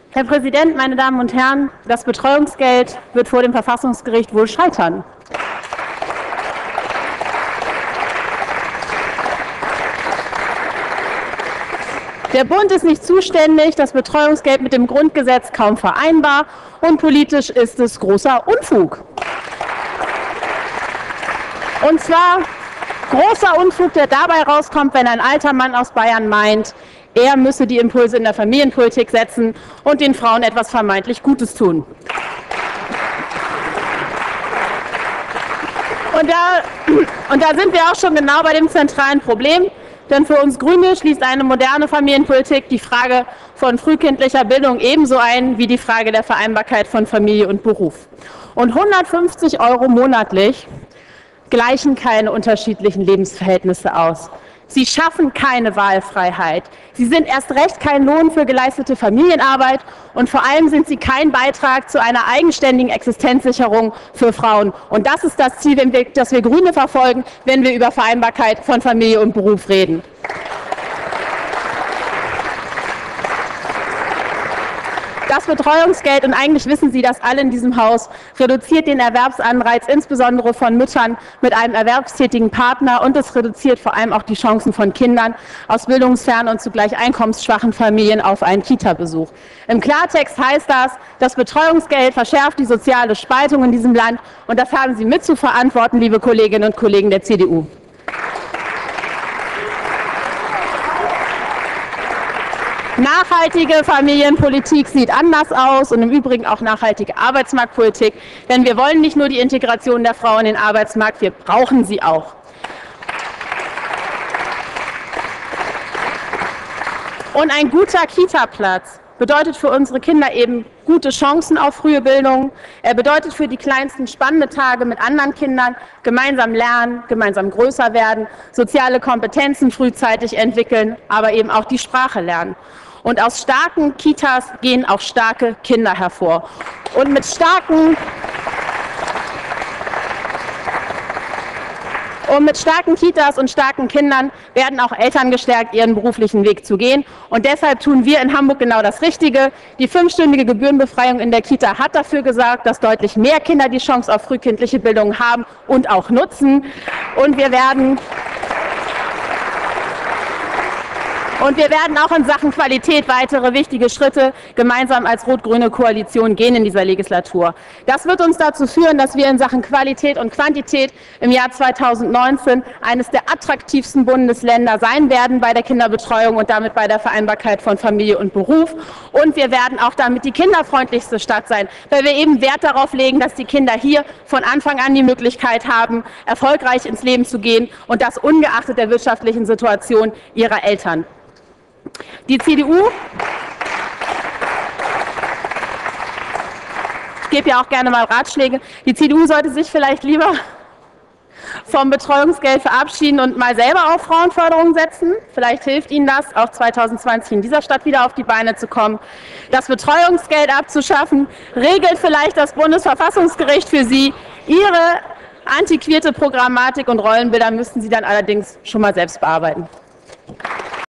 Herr Präsident, meine Damen und Herren! Das Betreuungsgeld wird vor dem Verfassungsgericht wohl scheitern. Der Bund ist nicht zuständig, das Betreuungsgeld mit dem Grundgesetz kaum vereinbar und politisch ist es großer Unfug. Und zwar großer Unfug, der dabei rauskommt, wenn ein alter Mann aus Bayern meint, er müsse die Impulse in der Familienpolitik setzen und den Frauen etwas vermeintlich Gutes tun. Und da sind wir auch schon genau bei dem zentralen Problem. Denn für uns Grüne schließt eine moderne Familienpolitik die Frage von frühkindlicher Bildung ebenso ein wie die Frage der Vereinbarkeit von Familie und Beruf. Und 150 € monatlich gleichen keine unterschiedlichen Lebensverhältnisse aus. Sie schaffen keine Wahlfreiheit. Sie sind erst recht kein Lohn für geleistete Familienarbeit und vor allem sind sie kein Beitrag zu einer eigenständigen Existenzsicherung für Frauen. Und das ist das Ziel, das wir Grüne verfolgen, wenn wir über Vereinbarkeit von Familie und Beruf reden. Das Betreuungsgeld, und eigentlich wissen Sie das alle in diesem Haus, reduziert den Erwerbsanreiz insbesondere von Müttern mit einem erwerbstätigen Partner und es reduziert vor allem auch die Chancen von Kindern aus bildungsfernen und zugleich einkommensschwachen Familien auf einen Kita-Besuch. Im Klartext heißt das Betreuungsgeld verschärft die soziale Spaltung in diesem Land und das haben Sie mit zu verantworten, liebe Kolleginnen und Kollegen der CDU. Nachhaltige Familienpolitik sieht anders aus und im Übrigen auch nachhaltige Arbeitsmarktpolitik, denn wir wollen nicht nur die Integration der Frau in den Arbeitsmarkt, wir brauchen sie auch. Und ein guter Kita-Platz bedeutet für unsere Kinder eben gute Chancen auf frühe Bildung. Er bedeutet für die Kleinsten spannende Tage mit anderen Kindern, gemeinsam lernen, gemeinsam größer werden, soziale Kompetenzen frühzeitig entwickeln, aber eben auch die Sprache lernen. Und aus starken Kitas gehen auch starke Kinder hervor. Und mit starken Kitas und starken Kindern werden auch Eltern gestärkt, ihren beruflichen Weg zu gehen. Und deshalb tun wir in Hamburg genau das Richtige. Die 5-stündige Gebührenbefreiung in der Kita hat dafür gesorgt, dass deutlich mehr Kinder die Chance auf frühkindliche Bildung haben und auch nutzen. Und wir werden auch in Sachen Qualität weitere wichtige Schritte gemeinsam als rot-grüne Koalition gehen in dieser Legislatur. Das wird uns dazu führen, dass wir in Sachen Qualität und Quantität im Jahr 2019 eines der attraktivsten Bundesländer sein werden bei der Kinderbetreuung und damit bei der Vereinbarkeit von Familie und Beruf. Und wir werden auch damit die kinderfreundlichste Stadt sein, weil wir eben Wert darauf legen, dass die Kinder hier von Anfang an die Möglichkeit haben, erfolgreich ins Leben zu gehen und das ungeachtet der wirtschaftlichen Situation ihrer Eltern. Die CDU, ich gebe ja auch gerne mal Ratschläge, die CDU sollte sich vielleicht lieber vom Betreuungsgeld verabschieden und mal selber auf Frauenförderung setzen. Vielleicht hilft Ihnen das, auch 2020 in dieser Stadt wieder auf die Beine zu kommen. Das Betreuungsgeld abzuschaffen, regelt vielleicht das Bundesverfassungsgericht für Sie. Ihre antiquierte Programmatik und Rollenbilder müssten Sie dann allerdings schon mal selbst bearbeiten.